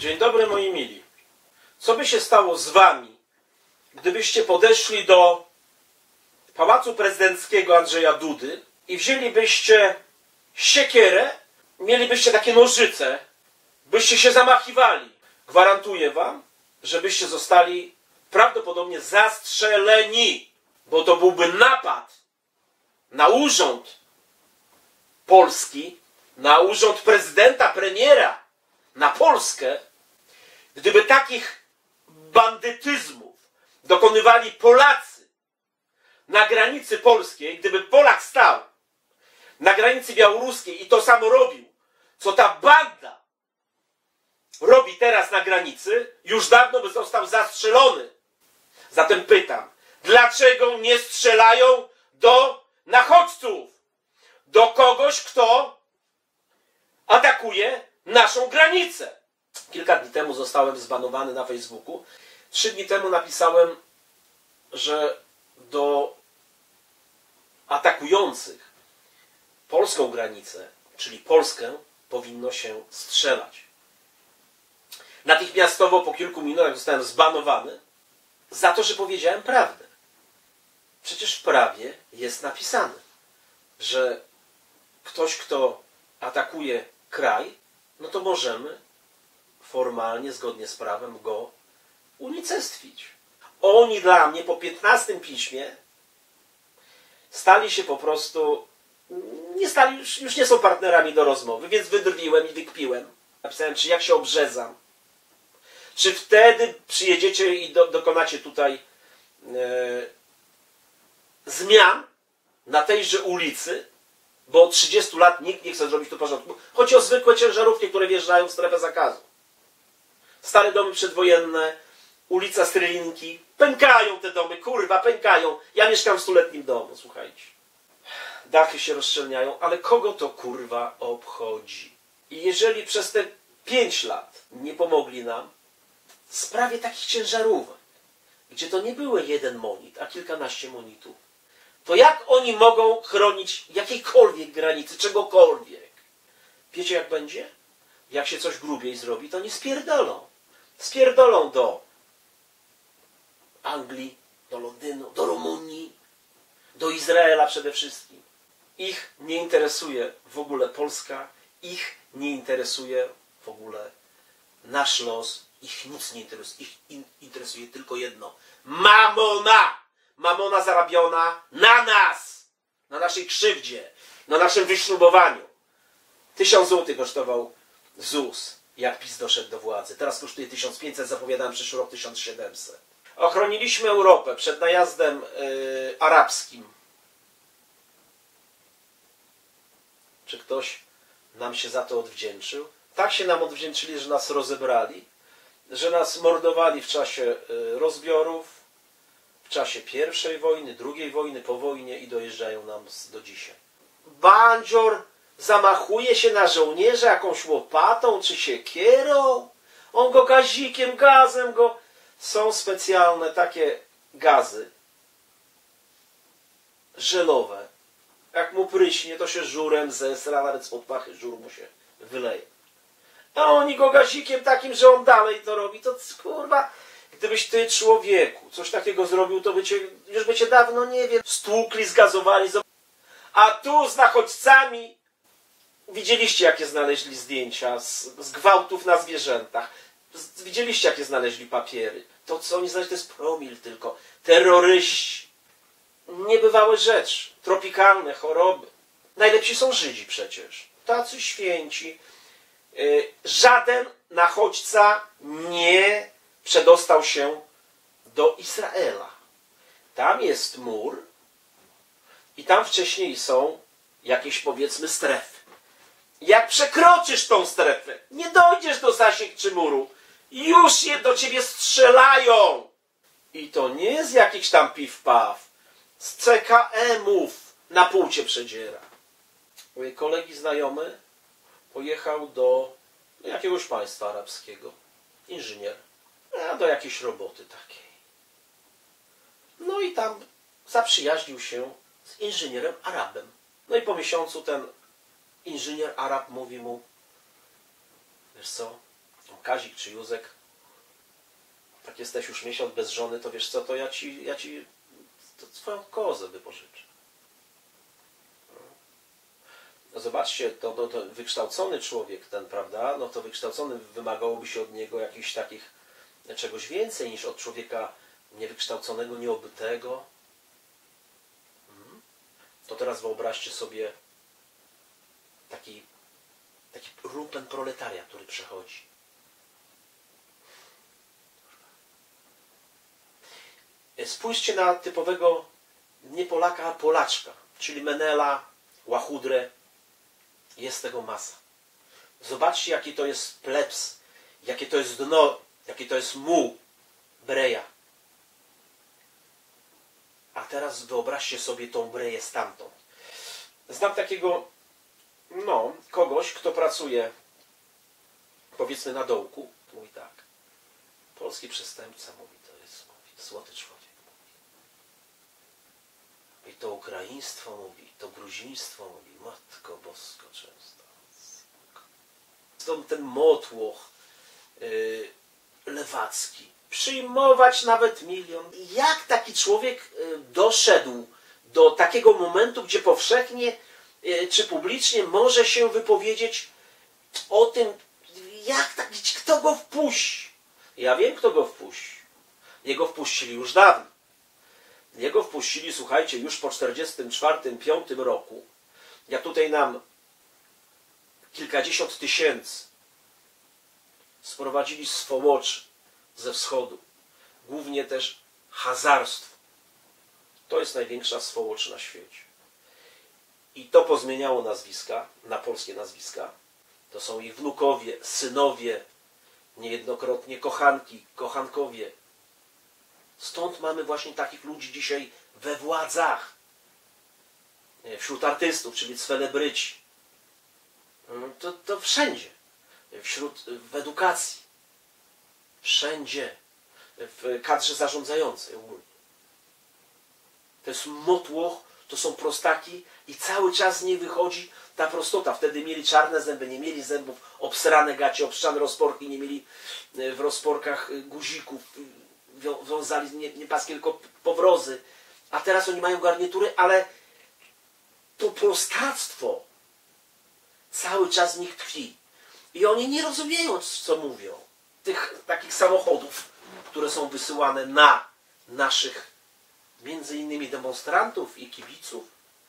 Dzień dobry, moi mili. Co by się stało z wami, gdybyście podeszli do Pałacu Prezydenckiego Andrzeja Dudy i wzięlibyście siekierę, mielibyście takie nożyce, byście się zamachiwali? Gwarantuję wam, że byście zostali prawdopodobnie zastrzeleni, bo to byłby napad na urząd polski, na urząd prezydenta, premiera, na Polskę. Gdyby takich bandytyzmów dokonywali Polacy na granicy polskiej, gdyby Polak stał na granicy białoruskiej i to samo robił, co ta banda robi teraz na granicy, już dawno by został zastrzelony. Zatem pytam, dlaczego nie strzelają do nachodźców? Do kogoś, kto atakuje naszą granicę. Kilka dni temu zostałem zbanowany na Facebooku. 3 dni temu napisałem, że do atakujących polską granicę, czyli Polskę, powinno się strzelać. Natychmiastowo po kilku minutach zostałem zbanowany za to, że powiedziałem prawdę. Przecież w prawie jest napisane, że ktoś, kto atakuje kraj, no to możemy formalnie, zgodnie z prawem, go unicestwić. Oni dla mnie po 15 piśmie stali się po prostu, już nie są partnerami do rozmowy, więc wydrwiłem i wykpiłem. Napisałem, czy jak się obrzezam, czy wtedy przyjedziecie i dokonacie tutaj zmian na tejże ulicy, bo od 30 lat nikt nie chce zrobić tu porządku. Chodzi o zwykłe ciężarówki, które wjeżdżają w strefę zakazu. Stare domy przedwojenne, ulica Strylinki. Pękają te domy, kurwa, pękają. Ja mieszkam w 100-letnim domu, słuchajcie. Dachy się rozszczelniają, ale kogo to kurwa obchodzi? I jeżeli przez te 5 lat nie pomogli nam w sprawie takich ciężarówek, gdzie to nie były jeden monit, a kilkanaście monitów, to jak oni mogą chronić jakiejkolwiek granicy, czegokolwiek? Wiecie jak będzie? Jak się coś grubiej zrobi, to nie spierdolą. Spierdolą do Anglii, do Londynu, do Rumunii, do Izraela przede wszystkim. Ich nie interesuje w ogóle Polska, ich nie interesuje w ogóle nasz los, ich nic nie interesuje. Ich interesuje tylko jedno. Mamona! Mamona zarabiona na nas, na naszej krzywdzie, na naszym wyśrubowaniu. 1000 zł kosztował ZUS, jak PiS doszedł do władzy. Teraz kosztuje 1500, zapowiadałem przyszły rok 1700. Ochroniliśmy Europę przed najazdem arabskim. Czy ktoś nam się za to odwdzięczył? Tak się nam odwdzięczyli, że nas rozebrali, że nas mordowali w czasie rozbiorów, w czasie I wojny, II wojny, po wojnie i dojeżdżają nam do dzisiaj. Bandzior zamachuje się na żołnierza jakąś łopatą czy siekierą. On go gazikiem, gazem go... Są specjalne takie gazy żelowe. Jak mu pryśnie, to się żurem zesra, nawet spod pachy żur mu się wyleje. A oni go gazikiem takim, że on dalej to robi. To kurwa... Gdybyś ty, człowieku, coś takiego zrobił, to już by cię dawno, nie wiem, stłukli, zgazowali. A tu z nachodźcami, widzieliście, jakie znaleźli zdjęcia z gwałtów na zwierzętach. Widzieliście, jakie znaleźli papiery. To, co oni znaleźli, to jest promil tylko. Terroryści. Niebywałe rzeczy. Tropikalne choroby. Najlepsi są Żydzi przecież. Tacy święci. Żaden nachodźca nie przedostał się do Izraela. Tam jest mur i tam wcześniej są jakieś, powiedzmy, strefy. Jak przekroczysz tą strefę, nie dojdziesz do zasięg czy muru, już je do ciebie strzelają. I to nie z jakichś tam piw-paw, z CKM-ów na pół cię przedziera. Mój kolegi znajomy pojechał do jakiegoś państwa arabskiego. Inżynier. Do jakiejś roboty takiej. No i tam zaprzyjaźnił się z inżynierem Arabem. No i po miesiącu ten inżynier Arab mówi mu: wiesz co, Kazik czy Józek, tak jesteś już miesiąc bez żony, to wiesz co, to ja ci to twoją kozę wypożyczę. No zobaczcie, to wykształcony człowiek ten, prawda, no to wykształcony wymagałoby się od niego jakichś takich, czegoś więcej niż od człowieka niewykształconego, nieobytego. To teraz wyobraźcie sobie taki lumpen proletaria, który przechodzi. Spójrzcie na typowego nie Polaka, a Polaczka, czyli Menela, Łachudrę. Jest tego masa. Zobaczcie, jaki to jest plebs, jakie to jest dno, jakie to jest muł, breja. A teraz wyobraźcie sobie tą breję stamtąd. Znam takiego, kogoś, kto pracuje, powiedzmy, na dołku. Mówi tak, polski przestępca, mówi, to jest złoty człowiek. I to ukraiństwo mówi, to gruziństwo mówi, Matko Bosko często. Ten motłoch lewacki, przyjmować nawet 1 000 000. Jak taki człowiek doszedł do takiego momentu, gdzie powszechnie czy publicznie może się wypowiedzieć o tym, kto go wpuści? Ja wiem, kto go wpuści. Jego wpuścili już dawno. Jego wpuścili, słuchajcie, już po 1944-1945 roku. Jak tutaj nam kilkadziesiąt tysięcy sprowadzili swołoczy ze wschodu. Głównie też hazarstwo. To jest największa swołocz na świecie. I to pozmieniało nazwiska, na polskie nazwiska. To są ich wnukowie, synowie, niejednokrotnie kochanki, kochankowie. Stąd mamy właśnie takich ludzi dzisiaj we władzach. Wśród artystów, czyli celebryci. To wszędzie. W edukacji. Wszędzie. W kadrze zarządzającej ogólnie. To jest motłoch, to są prostaki i cały czas z niej wychodzi ta prostota. Wtedy mieli czarne zęby, nie mieli zębów, obsrane gacie, obstrzane rozporki, nie mieli w rozporkach guzików, wiązali nie paski, tylko powrozy. A teraz oni mają garnitury, ale to prostactwo cały czas w nich tkwi. I oni nie rozumieją, co mówią. Tych takich samochodów, które są wysyłane na naszych między innymi demonstrantów i kibiców.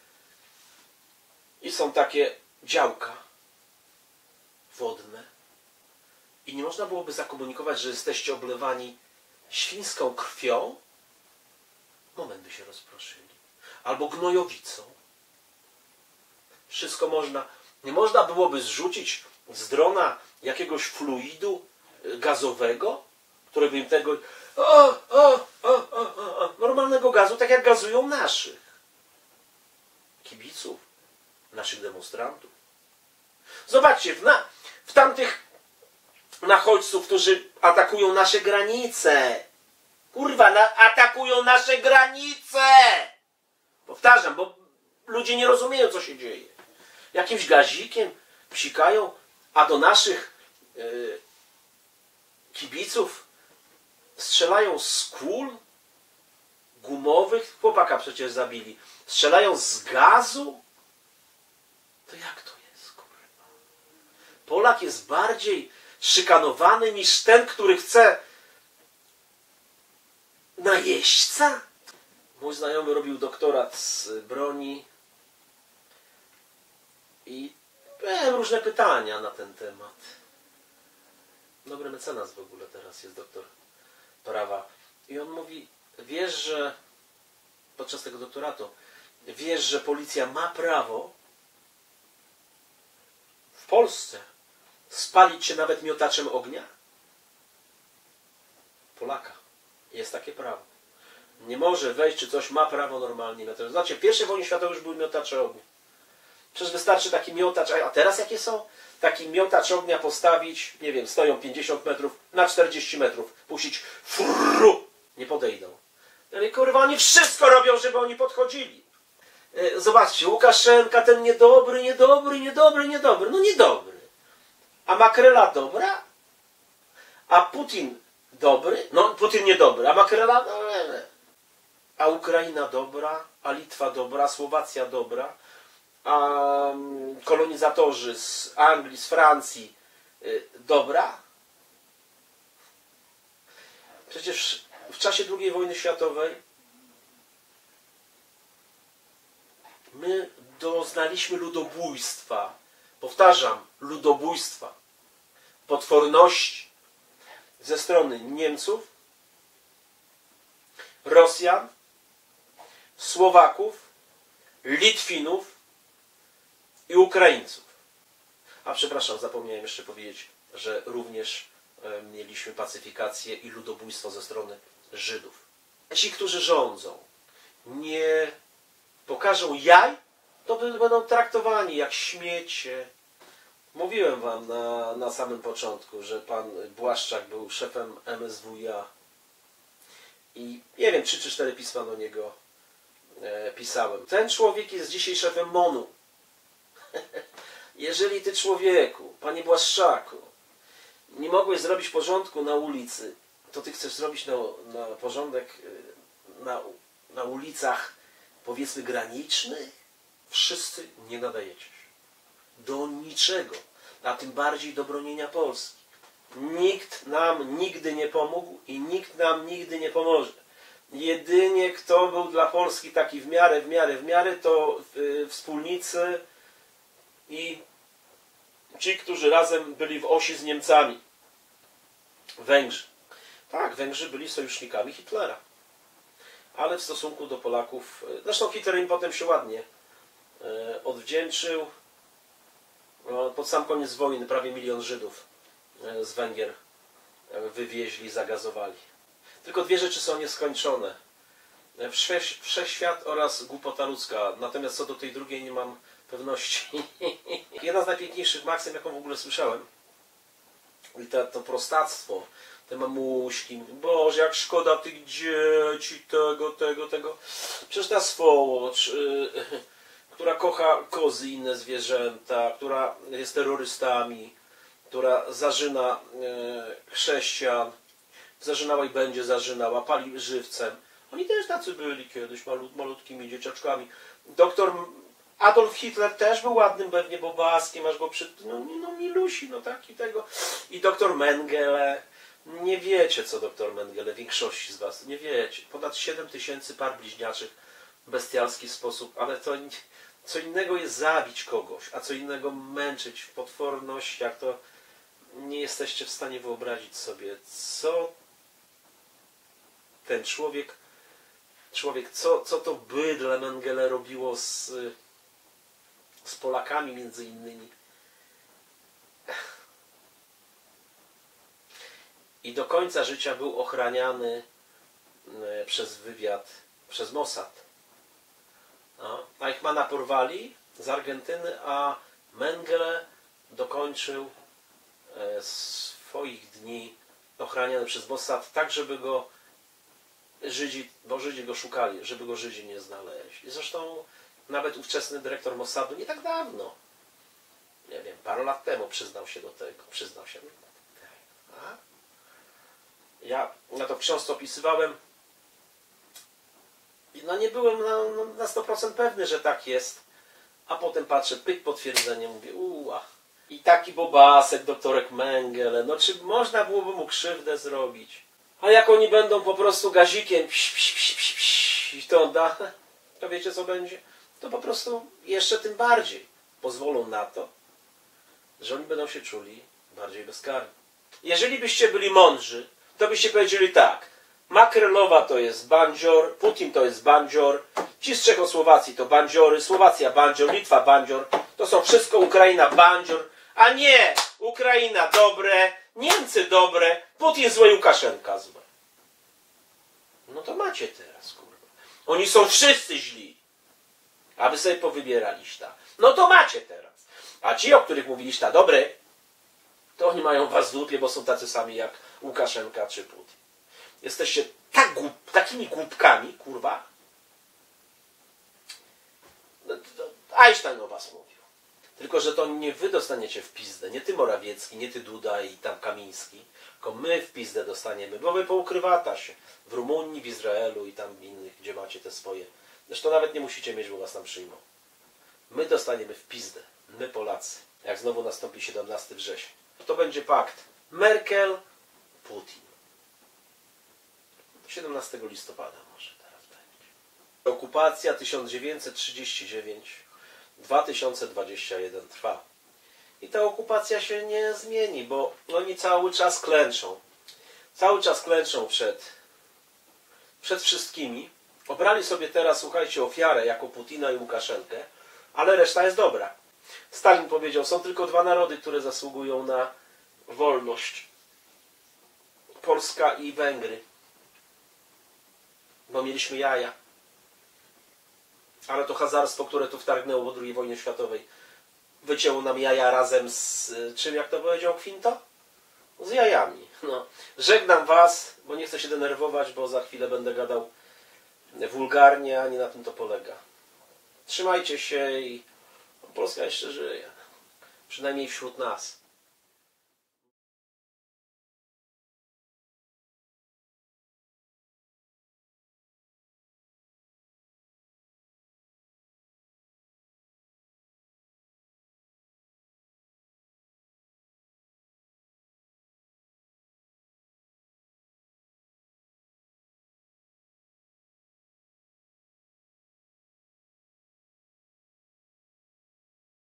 I są takie działka wodne. I nie można byłoby zakomunikować, że jesteście oblewani świńską krwią. Moment by się rozproszyli. Albo gnojowicą. Wszystko można. Nie można byłoby zrzucić z drona jakiegoś fluidu gazowego, który by im tego... normalnego gazu, tak jak gazują naszych kibiców, naszych demonstrantów. Zobaczcie, w tamtych nachodźców, którzy atakują nasze granice. Kurwa, atakują nasze granice! Powtarzam, bo ludzie nie rozumieją, co się dzieje. Jakimś gazikiem psikają, a do naszych kibiców strzelają z kul gumowych. Chłopaka przecież zabili. Strzelają z gazu? To jak to jest, kurwa? Polak jest bardziej szykanowany niż ten, który chce najeźdźca? Mój znajomy robił doktorat z broni i miałem różne pytania na ten temat. Dobry mecenas w ogóle teraz jest doktor prawa. I on mówi, wiesz, że podczas tego doktoratu, wiesz, że policja ma prawo w Polsce spalić się nawet miotaczem ognia? Polaka. Jest takie prawo. Nie może wejść, czy coś ma prawo normalnie miotaczem. Znaczy, w I wojnie światowej już były miotacze ognia. Przecież wystarczy taki miotacz, a teraz jakie są? Taki miotacz ognia postawić, nie wiem, stoją 50 metrów na 40 metrów. Puścić, furru, nie podejdą. No kurwa, oni wszystko robią, żeby oni podchodzili. Zobaczcie, Łukaszenka, ten niedobry. No niedobry. A makrela dobra? A Putin dobry? No Putin niedobry. A Makrela? No nie. A Ukraina dobra? A Litwa dobra? Słowacja dobra? A kolonizatorzy z Anglii, z Francji dobra? Przecież w czasie II wojny światowej my doznaliśmy ludobójstwa. Powtarzam, ludobójstwa. Potworności ze strony Niemców, Rosjan, Słowaków, Litwinów i Ukraińców. A przepraszam, zapomniałem jeszcze powiedzieć, że również mieliśmy pacyfikację i ludobójstwo ze strony Żydów. Ci, którzy rządzą, nie pokażą jaj, to będą traktowani jak śmiecie. Mówiłem wam na samym początku, że pan Błaszczak był szefem MSWiA i nie wiem, 3 czy 4 pisma do niego pisałem. Ten człowiek jest dzisiaj szefem MON-u. Jeżeli ty, człowieku, panie Błaszczaku, nie mogłeś zrobić porządku na ulicy, to ty chcesz zrobić na porządek na ulicach, powiedzmy, granicznych? Wszyscy nie nadajecie się do niczego, a tym bardziej do bronienia Polski. Nikt nam nigdy nie pomógł i nikt nam nigdy nie pomoże. Jedynie kto był dla Polski taki w miarę, to wspólnicy i ci, którzy razem byli w osi z Niemcami. Węgrzy. Tak, Węgrzy byli sojusznikami Hitlera. Ale w stosunku do Polaków, zresztą Hitler im potem się ładnie odwdzięczył. Pod sam koniec wojny prawie 1 000 000 Żydów z Węgier wywieźli, zagazowali. Tylko 2 rzeczy są nieskończone. Wszechświat oraz głupota ludzka. Natomiast co do tej drugiej nie mam pewności. Jedna z najpiękniejszych maksym, jaką w ogóle słyszałem, i to prostactwo, te mamuśki, Boże, jak szkoda tych dzieci, tego. Przecież ta swołocz, która kocha kozy i inne zwierzęta, która jest terrorystami, która zarzyna chrześcijan, zarzynała i będzie zarzynała, pali żywcem. Oni też tacy byli kiedyś, malutkimi dzieciaczkami. Doktor Adolf Hitler też był ładnym pewnie bobaskiem, aż go milusi, taki tego. I doktor Mengele. Nie wiecie, co doktor Mengele, większości z was, nie wiecie. Ponad 7000 par bliźniaczych w bestialski sposób, ale to co innego jest zabić kogoś, a co innego męczyć w potwornościach, to nie jesteście w stanie wyobrazić sobie, co ten człowiek, co to bydle Mengele robiło z Polakami między innymi. I do końca życia był ochraniany przez wywiad, przez Mossad. Eichmana porwali z Argentyny, a Mengele dokończył swoich dni ochraniany przez Mossad tak, żeby go Żydzi go szukali, żeby go Żydzi nie znaleźli. Zresztą nawet ówczesny dyrektor Mossadu nie tak dawno, nie wiem, parę lat temu przyznał się do tego. Ja to w książce opisywałem. Nie byłem na 100% pewny, że tak jest. A potem patrzę, pyk, potwierdzenie, mówię, I taki bobasek, doktorek Mengele, czy można byłoby mu krzywdę zrobić? A jak oni będą po prostu gazikiem i to da, to wiecie co będzie? To po prostu jeszcze tym bardziej pozwolą na to, że oni będą się czuli bardziej bezkarni. Jeżeli byście byli mądrzy, to byście powiedzieli tak: Makrelowa to jest bandzior, Putin to jest bandzior, ci z Czechosłowacji to bandziory, Słowacja bandzior, Litwa bandzior, to są wszystko Ukraina bandzior, a nie Ukraina dobre, Niemcy dobre, Putin zły, Łukaszenka zły. No to macie teraz, kurwa. Oni są wszyscy źli, a wy sobie powybieraliście. No to macie teraz. A ci, o których mówiliście dobry, to oni mają was w dupie, bo są tacy sami jak Łukaszenka czy Putin. Jesteście takimi głupkami, kurwa. Einstein o was mówił. Tylko że to nie wy dostaniecie w pizdę, nie ty Morawiecki, nie ty Duda i tam Kamiński, tylko my w pizdę dostaniemy, bo wy poukrywata się w Rumunii, w Izraelu i tam innych, gdzie macie te swoje. Zresztą nawet nie musicie mieć, bo was tam przyjmą. My dostaniemy w pizdę, my Polacy, jak znowu nastąpi 17 września. To będzie pakt Merkel-Putin. 17 listopada może teraz będzie. Okupacja 1939-2021 trwa. I ta okupacja się nie zmieni, bo oni cały czas klęczą. Cały czas klęczą przed wszystkimi. Obrali sobie teraz, słuchajcie, ofiarę jako Putina i Łukaszenkę, ale reszta jest dobra. Stalin powiedział, są tylko dwa narody, które zasługują na wolność. Polska i Węgry. Bo mieliśmy jaja. Ale to hazarstwo, które tu wtargnęło po II wojnie światowej, wycięło nam jaja razem z czym, jak to powiedział Quinto? Z jajami. No. Żegnam was, bo nie chcę się denerwować, bo za chwilę będę gadał wulgarnie, a nie na tym to polega. Trzymajcie się i Polska jeszcze żyje. Przynajmniej wśród nas.